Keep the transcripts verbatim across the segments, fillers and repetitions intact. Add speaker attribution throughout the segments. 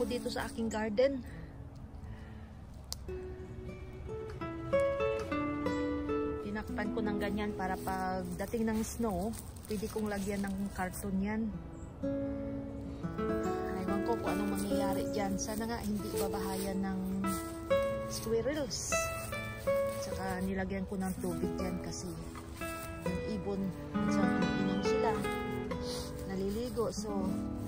Speaker 1: dito sa aking garden. Tinakpan ko ng ganyan para pagdating ng snow, pwede kong lagyan ng karton yan. Ewan ko kung anong mangyayari dyan. Sana nga hindi babahayan ng squirrels. Saka nilagyan ko ng tubig dyan kasi yung ibon, minsan inom sila, naliligo. So,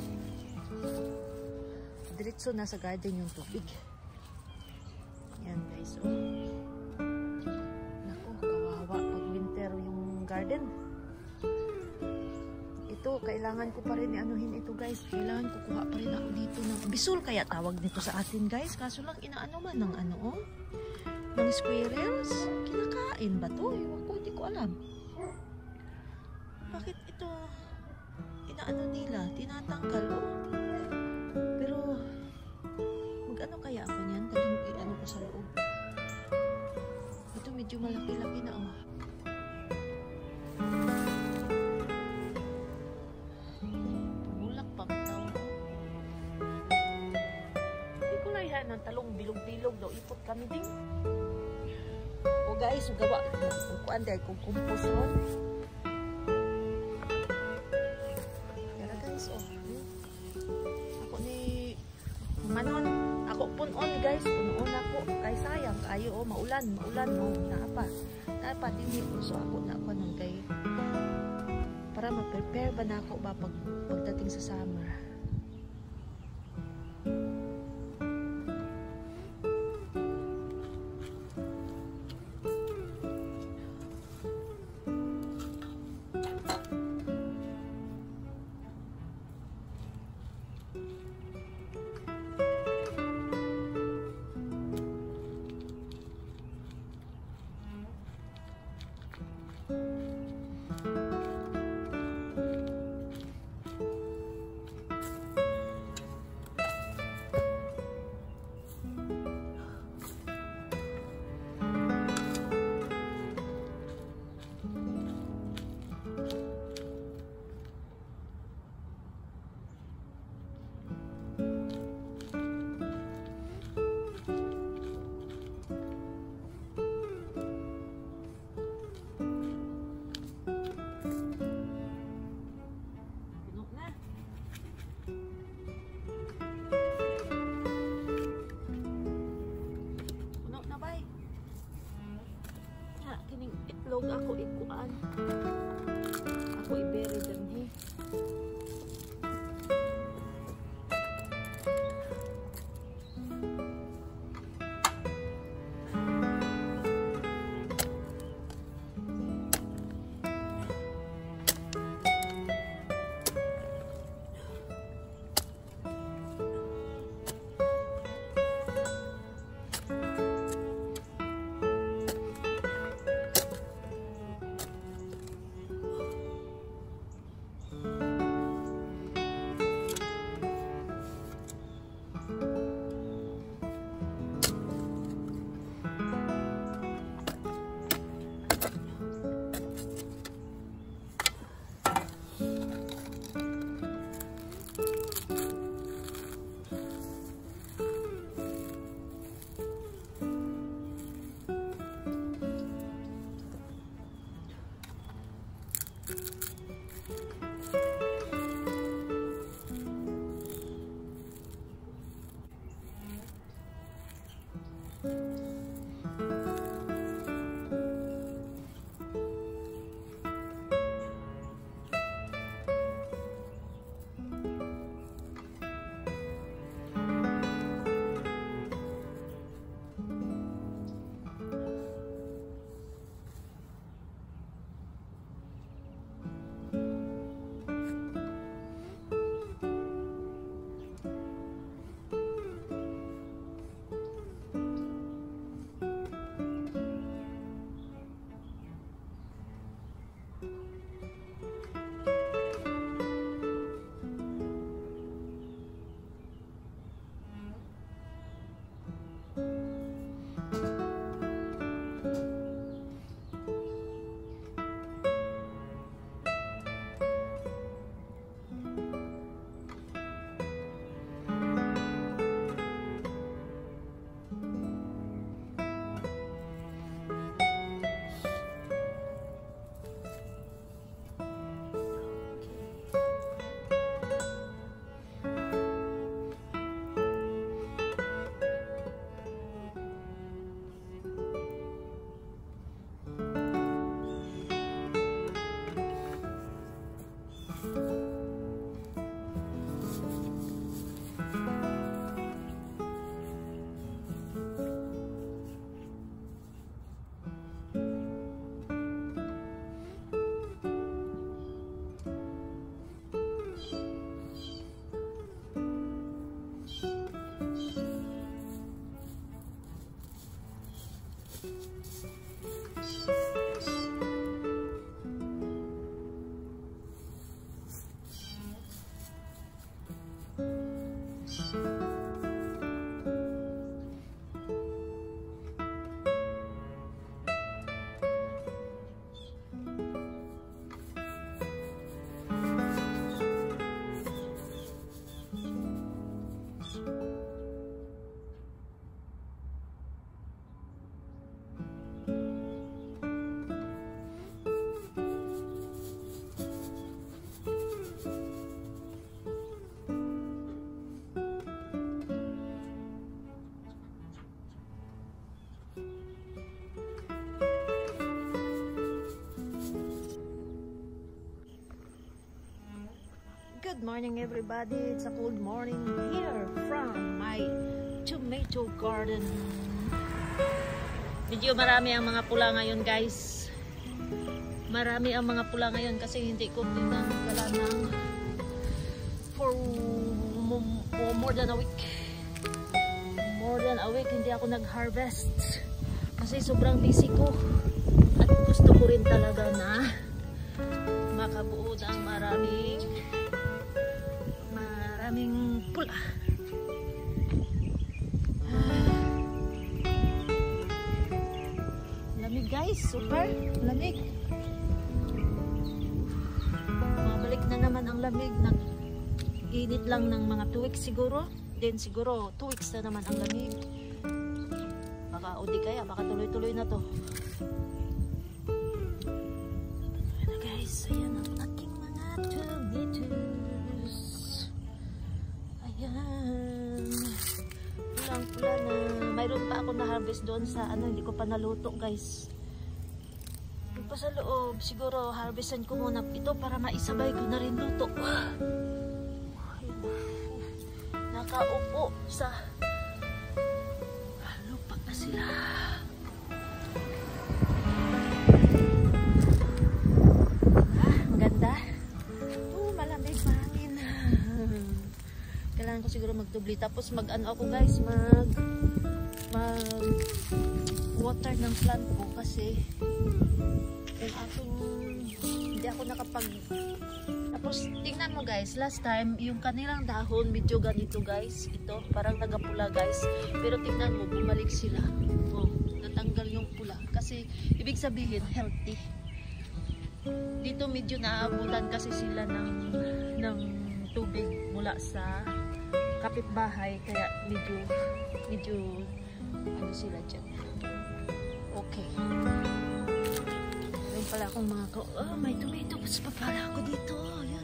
Speaker 1: diretso na sa garden yung tubig. Yan guys, oh. Naku, kawawa pag winter yung garden. Ito, kailangan ko pa rin i-anuhin ito guys. Kailangan kukuha pa rin ako dito ng bisul kaya tawag nito sa atin guys. Kaso lang inaano man ng ano, oh, ng squirrels. Kinakain ba to? Ewan ko, hindi ko alam. Bakit ito inaano nila? Tinatanggal, oh. Pero mag-ano kaya ako niyan? Dahil i-ano ko sa loob. Ito medyo malaki-laki na, oh. Pumulak pa bitaw. Hindi ko lang yan ng talong bilog-bilog daw. Ipot kami din. O guys, gawa. Kuan dahil kung kumpos, oh. Kaya guys, oh. Ako ni manon. Ako punon guys. Punon ako. Kay sayang. Kayo, oh. Maulan. Maulan, oh. Naapa. Naapa din dito. So ako na ako nung kay para ma-prepare ba na ako ba pag, pagdating sa summer. Itlog ako ikuan. Ako iberi din, eh. Good morning everybody. It's a cold morning here from my tomato garden. Medyo marami ang mga pula ngayon guys. Marami ang mga pula ngayon kasi hindi ko tinanggalan ng for more than a week. More than a week hindi ako nag-harvest. Kasi sobrang busy ko. At gusto ko rin talaga na makabuo ng maraming maraming pula. Lamig guys, super lamig. Mabalik na naman ang lamig. Nag-init lang ng mga two weeks siguro. Then siguro two weeks na naman ang lamig. Baka o di kaya, baka tuloy-tuloy na to. Ayan guys, ayan ang aking mga tomatoes. Ayan. Pulang-pula na. Mayroon pa ako na-harvest doon sa ano, hindi ko pa naluto guys. Yung pa sa loob, siguro harvestan ko muna ito para maisabay ko na rin luto. Nakaupo sa lupa na sila. Ah, maganda. Oh, malamig, mahangin. Kailangan ko siguro magdubli. Tapos mag ano ako guys, mag mag water ng plant ko kasi yung aking hindi ako nakapag. Tapos tingnan mo guys, last time yung kanilang dahon medyo ganito guys, ito parang nagapula guys, pero tingnan mo bumalik sila. Oh, natanggal yung pula kasi ibig sabihin healthy. Dito medyo naabutan kasi sila ng ng tubig mula sa kapitbahay kaya medyo medyo ano sila dyan. Okay. Meron pala akong mga ko. Oh, may tomatoes pa pala ako dito. Ayan.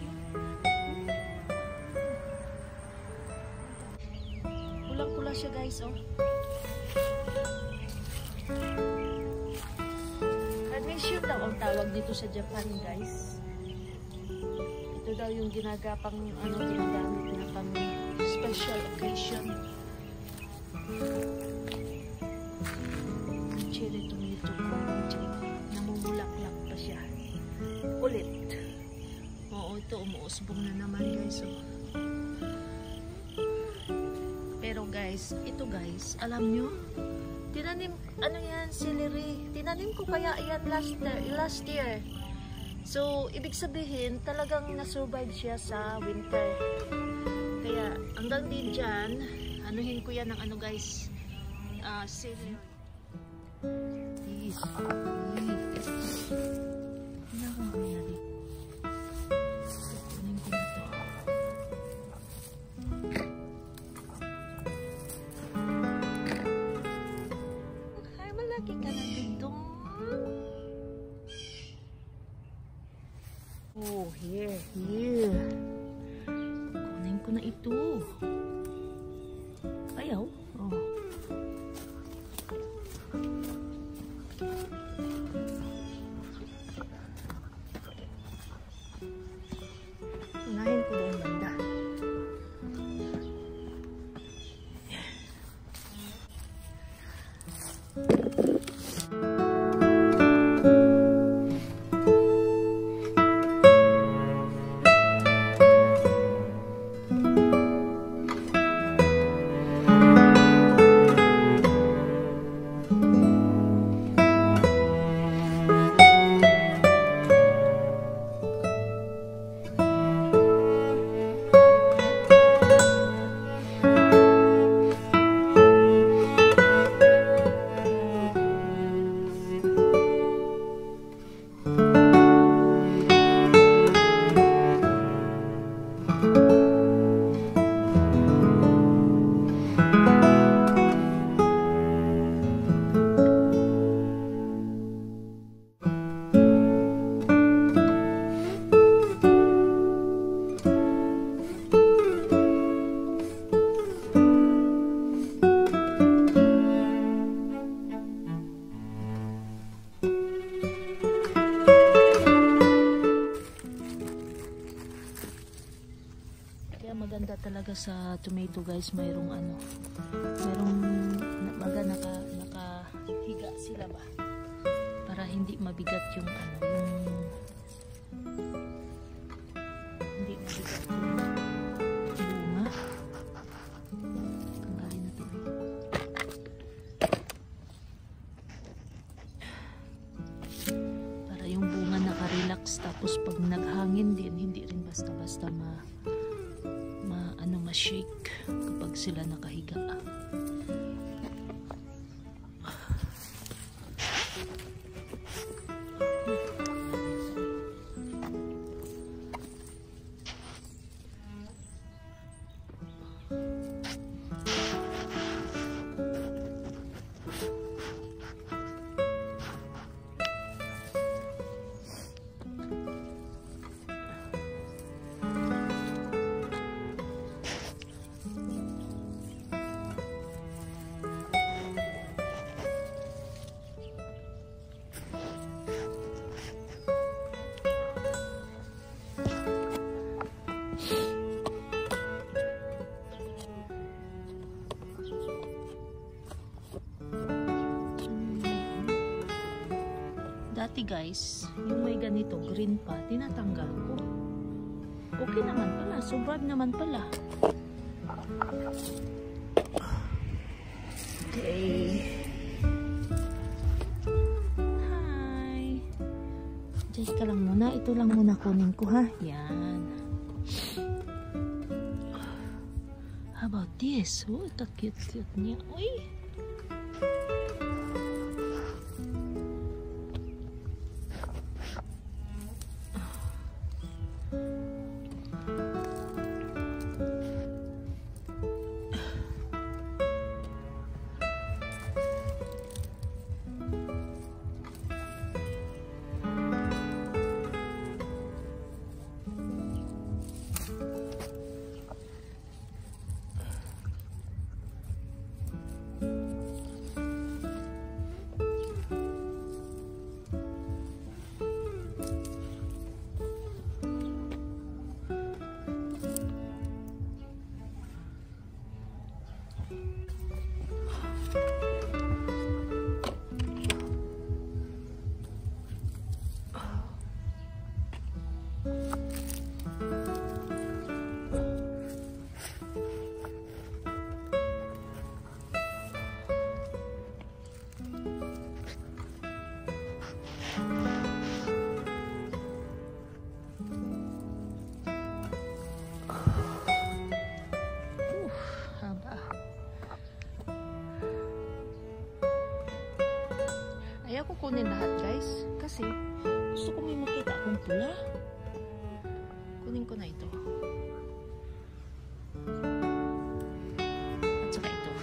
Speaker 1: Pulang-pula siya guys, oh. Carnation daw ang tawag dito sa Japan guys. Ito daw yung ginagapang ano, ginagamit na pang special occasion. Cherry tomato ko. Namumulaklak pa siya. Ulit. Oo, ito umuusbong na naman guys. Oh. Pero guys, ito guys, alam nyo, tinanim, ano yan, celery. Tinanim ko kaya yan last, last year. So, ibig sabihin, talagang nasurvive siya sa winter. Kaya, hanggang din dyan, anuhin ko yan ng ano guys, uh, celery. Please, please. Ano akong nangyari? Kunin ko na ito. Ay, malaki ka na dito. Oh, here, here. Kunin ko na ito. Ayaw. Oh. Unahin ko doon banda. sa tomato guys, mayroong ano, mayroong baga naka, nakahiga sila ba? Para hindi mabigat yung ano, yung hindi mabigat yung bunga. Tanggalin natin. Para yung bunga naka-relax, tapos pag naghangin din, hindi rin basta-basta ma ano ma-shake kapag sila nakahiga. Dati guys, yung may ganito, green pa, tinatanggal ko. Okay naman pala, survive naman pala. Okay. Hi. Just ka lang muna, ito lang muna kunin ko ha. Yan. How about this? Oh, ito cute-cute niya. Uy! Ayaw ko kunin lahat guys, kasi gusto ko may makita akong pula. Kunin ko na ito. At saka ito.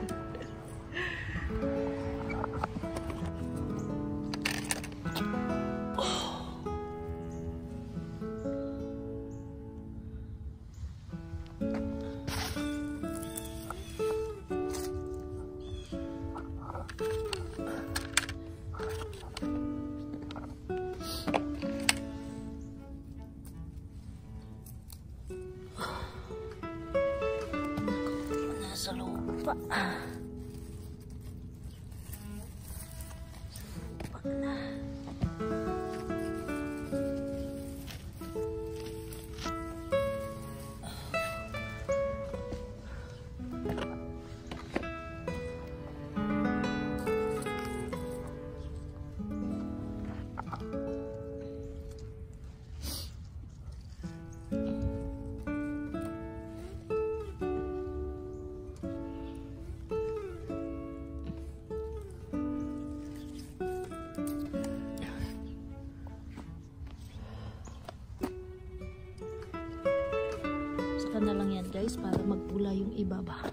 Speaker 1: Sa lupa. Lupa na. Na lang yan guys para magpula yung ibaba.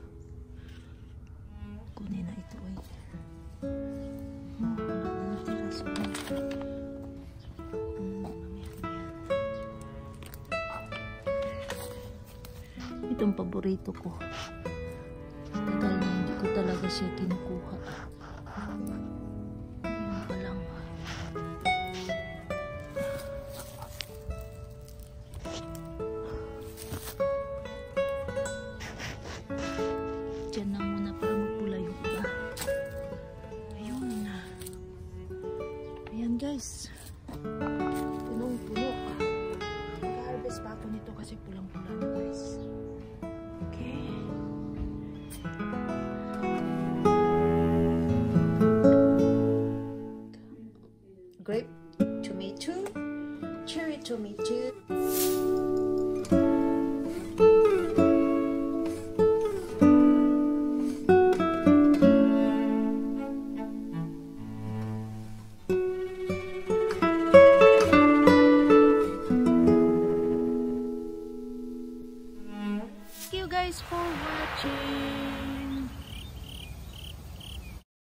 Speaker 1: Kunin na ito eh. Oh, natira sa itong paborito ko. Tagal na hindi ko talaga siya kinukuha. Ayan pa lang. guys. Punong-puno. Mag-harvest pa ako nito kasi pulang-pula na guys. Okay. Grape tomato, cherry tomato.